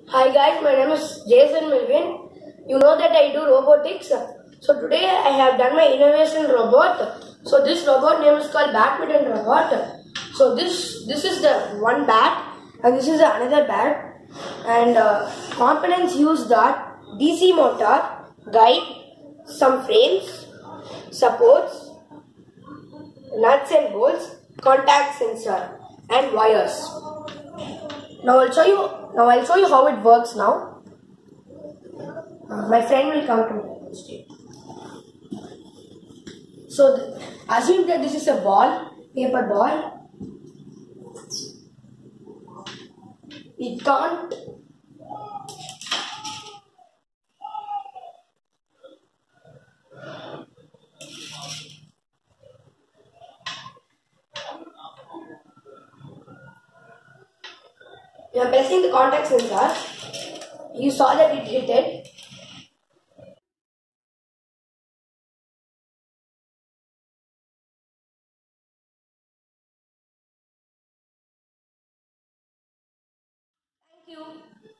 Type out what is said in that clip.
Hi guys, my name is Jason Melvin. You know that I do robotics. So today I have done my innovation robot. So this robot name is called Badminton Robot. So this is the one bat and this is the another bat. And components use that DC motor, guide, some frames, supports, nuts and bolts, contact sensor and wires. Now I'll show you how it works now. My friend will come to me on stage. So assume that this is a ball, paper ball. It can't. You are pressing the contact sensor. You saw that it hit it. Thank you.